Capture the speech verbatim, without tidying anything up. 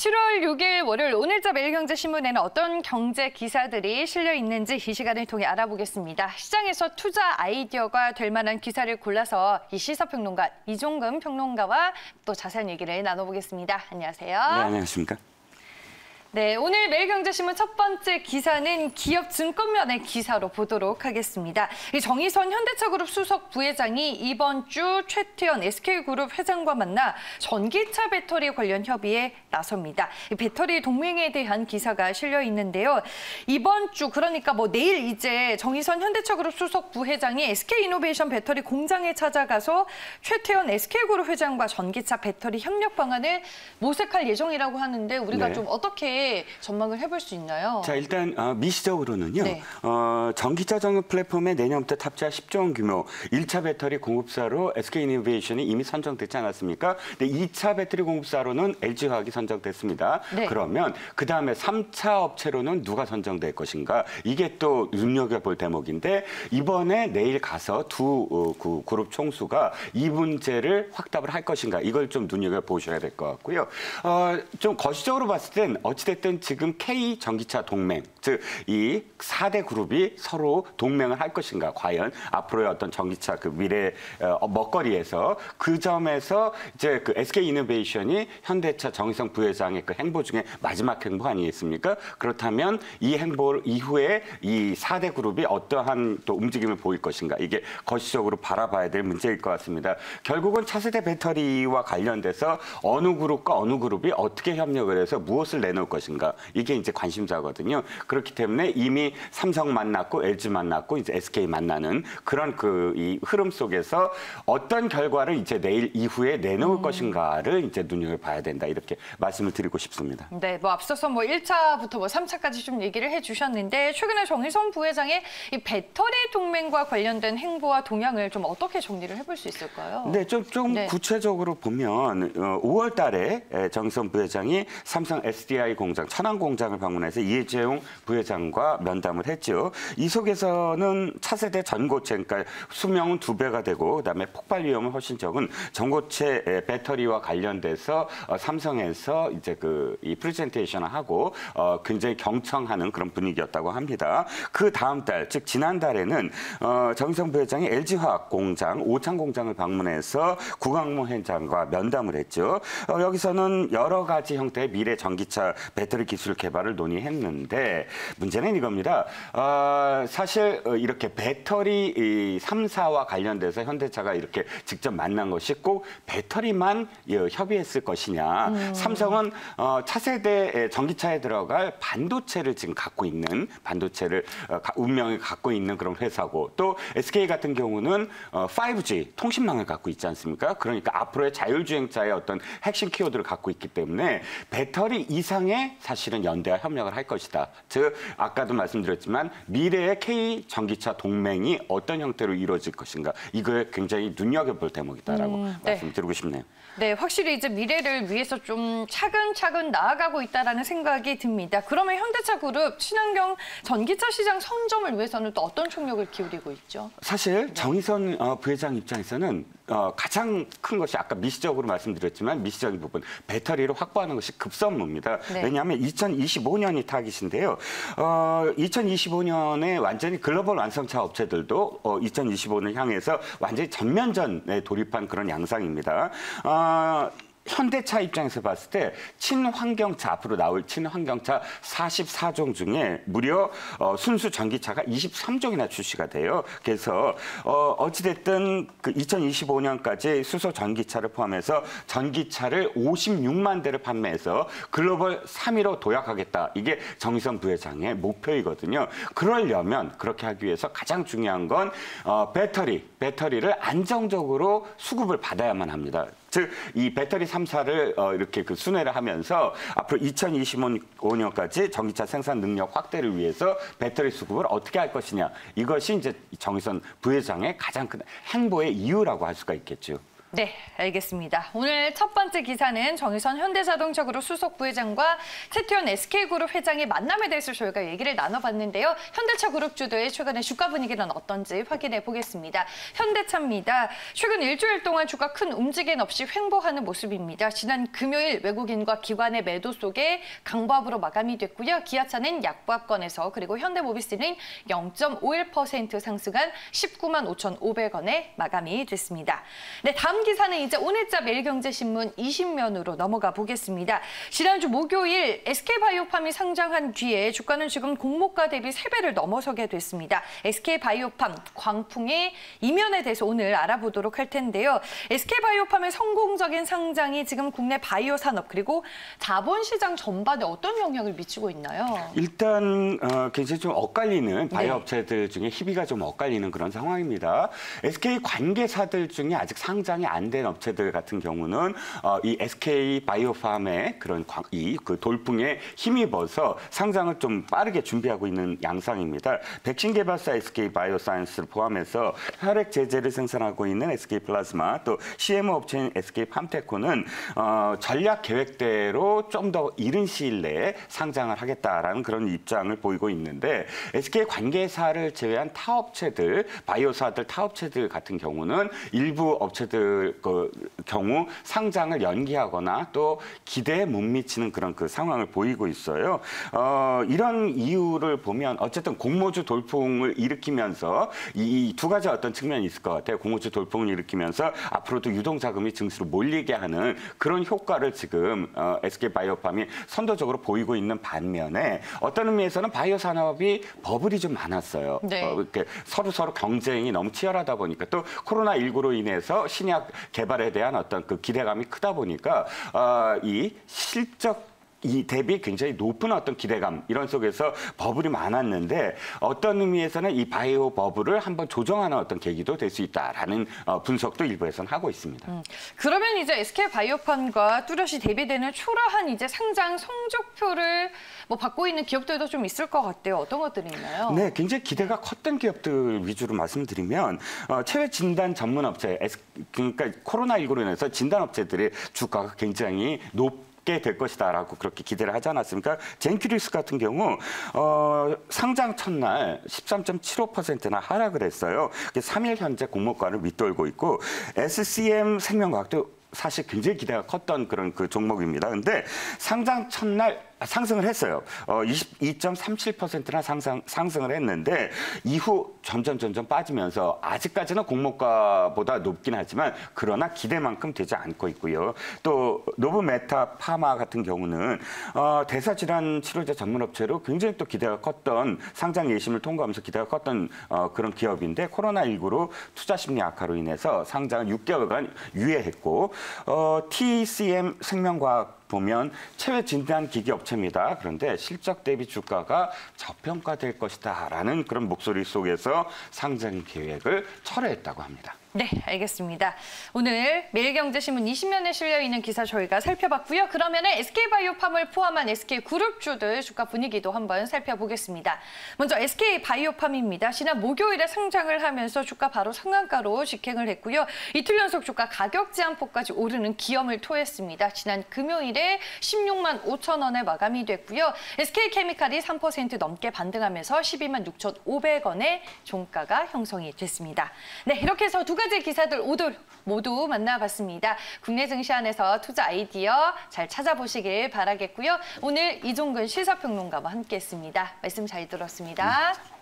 칠월 육일 월요일 오늘자 매일경제신문에는 어떤 경제 기사들이 실려 있는지 이 시간을 통해 알아보겠습니다. 시장에서 투자 아이디어가 될 만한 기사를 골라서 이 시사평론가 이종금 평론가와 또 자세한 얘기를 나눠보겠습니다. 안녕하세요. 네, 안녕하십니까. 네, 오늘 매일경제신문 첫 번째 기사는 기업 증권면의 기사로 보도록 하겠습니다. 이 정의선 현대차그룹 수석 부회장이 이번 주 최태원 에스케이그룹 회장과 만나 전기차 배터리 관련 협의에 나섭니다. 이 배터리 동맹에 대한 기사가 실려 있는데요. 이번 주 그러니까 뭐 내일 이제 정의선 현대차그룹 수석 부회장이 에스케이이노베이션 배터리 공장에 찾아가서 최태원 에스케이그룹 회장과 전기차 배터리 협력 방안을 모색할 예정이라고 하는데 우리가 네. 좀 어떻게 전망을 해볼 수 있나요? 자, 일단 어, 미시적으로는요. 네. 어, 전기차 전용 플랫폼에 내년부터 탑재할 십조 원 규모 일 차 배터리 공급사로 에스케이이노베이션이 이미 선정됐지 않았습니까? 근데 이 차 배터리 공급사로는 엘지화학이 선정됐습니다. 네. 그러면 그다음에 삼 차 업체로는 누가 선정될 것인가? 이게 또 눈여겨볼 대목인데 이번에 내일 가서 두 어, 그 그룹 총수가 이 문제를 확답을 할 것인가? 이걸 좀 눈여겨보셔야 될 것 같고요. 어, 좀 거시적으로 봤을 땐 어찌됐든 지금 K 전기차 동맹, 즉 이 사 대 그룹이 서로 동맹을 할 것인가, 과연 앞으로의 어떤 전기차 그 미래 어, 먹거리에서 그 점에서 이제 그 에스케이이노베이션이 현대차 정의선 부회장의 그 행보 중에 마지막 행보 아니겠습니까? 그렇다면 이 행보 이후에 이 사 대 그룹이 어떠한 또 움직임을 보일 것인가, 이게 거시적으로 바라봐야 될 문제일 것 같습니다. 결국은 차세대 배터리와 관련돼서 어느 그룹과 어느 그룹이 어떻게 협력을 해서 무엇을 내놓을 것인가, 이게 이제 관심사거든요. 그렇기 때문에 이미 삼성 만났고 엘지 만났고 이제 에스케이 만나는 그런 그 이 흐름 속에서 어떤 결과를 이제 내일 이후에 내놓을 음. 것인가를 이제 눈여겨봐야 된다, 이렇게 말씀을 드리고 싶습니다. 네, 뭐 앞서서 뭐 일 차부터 뭐 삼 차까지 좀 얘기를 해주셨는데 최근에 정의선 부회장의 이 배터리 동맹과 관련된 행보와 동향을 좀 어떻게 정리를 해볼 수 있을까요? 네, 좀, 좀 네. 구체적으로 보면 오월 달에 정의선 부회장이 삼성 에스디아이 공장, 천안 공장을 방문해서 이재용 부회장과 면담을 했죠. 이 속에서는 차세대 전고체, 그러니까 수명은 두 배가 되고 그다음에 폭발 위험은 훨씬 적은 전고체 배터리와 관련돼서 삼성에서 이제 그 이 프레젠테이션을 하고 어 굉장히 경청하는 그런 분위기였다고 합니다. 그 다음 달, 즉 지난달에는 어 정의선 부회장이 엘지화학 공장, 오창 공장을 방문해서 구광모 회장과 면담을 했죠. 어 여기서는 여러 가지 형태의 미래 전기차 배터리 기술 개발을 논의했는데 문제는 이겁니다. 어, 사실 이렇게 배터리 삼 사와 관련돼서 현대차가 이렇게 직접 만난 것이 꼭 배터리만 협의했을 것이냐. 음. 삼성은 어, 차세대 전기차에 들어갈 반도체를 지금 갖고 있는, 반도체를 어, 운명을 갖고 있는 그런 회사고, 또 에스케이 같은 경우는 어, 파이브 지 통신망을 갖고 있지 않습니까? 그러니까 앞으로의 자율주행차의 어떤 핵심 키워드를 갖고 있기 때문에 배터리 이상의 사실은 연대와 협력을 할 것이다. 즉 아까도 말씀드렸지만 미래의 K 전기차 동맹이 어떤 형태로 이루어질 것인가, 이거에 굉장히 눈여겨볼 대목이다라고 음, 네. 말씀드리고 싶네요. 네, 확실히 이제 미래를 위해서 좀 차근차근 나아가고 있다라는 생각이 듭니다. 그러면 현대차그룹 친환경 전기차 시장 선점을 위해서는 또 어떤 총력을 기울이고 있죠? 사실 네. 정의선 부회장 입장에서는 어, 가장 큰 것이 아까 미시적으로 말씀드렸지만 미시적인 부분, 배터리를 확보하는 것이 급선무입니다. 네. 왜냐하면 이천이십오 년이 타깃인데요. 어, 이천이십오 년에 완전히 글로벌 완성차 업체들도 어, 이천이십오 년을 향해서 완전히 전면전에 돌입한 그런 양상입니다. 어, 현대차 입장에서 봤을 때 친환경차, 앞으로 나올 친환경차 사십사 종 중에 무려 어, 순수 전기차가 이십삼 종이나 출시가 돼요. 그래서 어, 어찌됐든 그 이천이십오 년까지 수소 전기차를 포함해서 전기차를 오십육만 대를 판매해서 글로벌 삼 위로 도약하겠다. 이게 정의선 부회장의 목표이거든요. 그러려면, 그렇게 하기 위해서 가장 중요한 건 어, 배터리, 배터리를 안정적으로 수급을 받아야만 합니다. 즉, 이 배터리 삼 사를 어, 이렇게 그 순회를 하면서 앞으로 이천이십오 년까지 전기차 생산 능력 확대를 위해서 배터리 수급을 어떻게 할 것이냐. 이것이 이제 정의선 부회장의 가장 큰 행보의 이유라고 할 수가 있겠죠. 네, 알겠습니다. 오늘 첫 번째 기사는 정의선 현대자동차그룹 수석 부회장과 최태원 에스케이그룹 회장의 만남에 대해서 저희가 얘기를 나눠봤는데요. 현대차 그룹주들의 최근의 주가 분위기는 어떤지 확인해 보겠습니다. 현대차입니다. 최근 일주일 동안 주가 큰 움직임 없이 횡보하는 모습입니다. 지난 금요일 외국인과 기관의 매도 속에 강보합으로 마감이 됐고요. 기아차는 약보합권에서 그리고 현대모비스는 영 점 오일 퍼센트 상승한 십구만 오천오백 원에 마감이 됐습니다. 네, 다음 기사는 이제 오늘자 매일경제신문 이십 면으로 넘어가 보겠습니다. 지난주 목요일 에스케이바이오팜이 상장한 뒤에 주가는 지금 공모가 대비 세 배를 넘어서게 됐습니다. 에스케이바이오팜, 광풍의 이면에 대해서 오늘 알아보도록 할 텐데요. 에스케이바이오팜의 성공적인 상장이 지금 국내 바이오 산업 그리고 자본시장 전반에 어떤 영향을 미치고 있나요? 일단 어, 굉장히 좀 엇갈리는 바이오 네. 업체들 중에 희비가 좀 엇갈리는 그런 상황입니다. 에스케이 관계사들 중에 아직 상장이 안 된 업체들 같은 경우는 어, 이 에스케이바이오팜의 그런 이 그 돌풍에 힘입어서 상장을 좀 빠르게 준비하고 있는 양상입니다. 백신 개발사 에스케이바이오사이언스를 포함해서 혈액 제제를 생산하고 있는 에스케이플라즈마 또 씨엠오 업체인 에스케이팜테코는 어, 전략 계획대로 좀 더 이른 시일 내에 상장을 하겠다라는 그런 입장을 보이고 있는데 에스케이 관계사를 제외한 타 업체들, 바이오사들 타 업체들 같은 경우는 일부 업체들 그 경우 상장을 연기하거나 또 기대에 못 미치는 그런 그 상황을 보이고 있어요. 어, 이런 이유를 보면 어쨌든 공모주 돌풍을 일으키면서 이 두 가지 어떤 측면이 있을 것 같아요. 공모주 돌풍을 일으키면서 앞으로도 유동자금이 증시로 몰리게 하는 그런 효과를 지금 어, 에스케이바이오팜이 선도적으로 보이고 있는 반면에 어떤 의미에서는 바이오 산업이 버블이 좀 많았어요. 네. 어, 이렇게 서로 서로 경쟁이 너무 치열하다 보니까 또 코로나십구로 인해서 신약 개발에 대한 어떤 그 기대감이 크다 보니까 어, 이 실적 이 대비 굉장히 높은 어떤 기대감 이런 속에서 버블이 많았는데 어떤 의미에서는 이 바이오 버블을 한번 조정하는 어떤 계기도 될 수 있다라는 어, 분석도 일부에서는 하고 있습니다. 음, 그러면 이제 에스케이바이오팜과 뚜렷이 대비되는 초라한 이제 상장 성적표를 뭐 받고 있는 기업들도 좀 있을 것 같아요. 어떤 것들이 있나요? 네, 굉장히 기대가 컸던 기업들 위주로 말씀드리면 어, 체외 진단 전문 업체, 그러니까 코로나십구로 인해서 진단 업체들의 주가가 굉장히 높 게 될 것이다라고 그렇게 기대를 하지 않았습니까? 젠큐리스 같은 경우 어, 상장 첫날 십삼 점 칠오 퍼센트나 하락을 했어요. 삼 일 현재 공모가를 밑돌고 있고 에스씨엠 생명과학도 사실 굉장히 기대가 컸던 그런 그 종목입니다. 근데 상장 첫날 상승을 했어요. 어, 이십이 점 삼칠 퍼센트나 상상, 상승을 했는데 이후 점점 점점 빠지면서 아직까지는 공모가보다 높긴 하지만 그러나 기대만큼 되지 않고 있고요. 또 노브메타 파마 같은 경우는 어, 대사질환 치료제 전문업체로 굉장히 또 기대가 컸던 상장 예심을 통과하면서 기대가 컸던 어, 그런 기업인데 코로나십구로 투자 심리 악화로 인해서 상장을 육 개월간 유예했고 어, 티씨엠 생명과학 보면 체외 진단 기기 업체입니다. 그런데 실적 대비 주가가 저평가될 것이다라는 그런 목소리 속에서 상장 계획을 철회했다고 합니다. 네, 알겠습니다. 오늘 매일경제신문 이십 면에 실려있는 기사 저희가 살펴봤고요. 그러면 에스케이바이오팜을 포함한 에스케이그룹주들 주가 분위기도 한번 살펴보겠습니다. 먼저 에스케이바이오팜입니다. 지난 목요일에 상장을 하면서 주가 바로 상한가로 직행을 했고요. 이틀 연속 주가 가격 제한폭까지 오르는 기염을 토했습니다. 지난 금요일에 십육만 오천 원에 마감이 됐고요. 에스케이케미칼이 삼 퍼센트 넘게 반등하면서 십이만 육천오백 원의 종가가 형성이 됐습니다. 네, 이렇게 해서 두 가지 기사들 모두, 모두 만나봤습니다. 국내 증시 안에서 투자 아이디어 잘 찾아보시길 바라겠고요. 오늘 이종근 시사평론가와 함께했습니다. 말씀 잘 들었습니다.